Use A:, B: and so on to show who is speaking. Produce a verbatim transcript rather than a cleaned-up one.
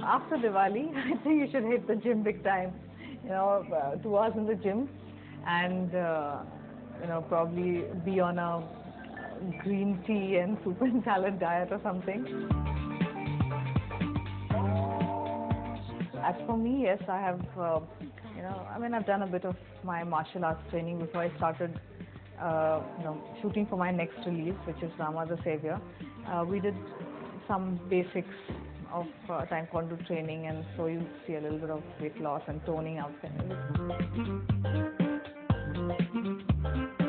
A: after Diwali, I think you should hit the gym big time. You know, uh, two hours in the gym, and uh, you know, probably be on a green tea and soup and salad diet or something. As for me, yes, I have. Uh, you know, I mean, I've done a bit of my martial arts training before I started. Uh, you know, shooting for my next release, which is Rama the Savior. Uh, we did some basics of uh, Taekwondo training, and so you see a little bit of weight loss and toning out there.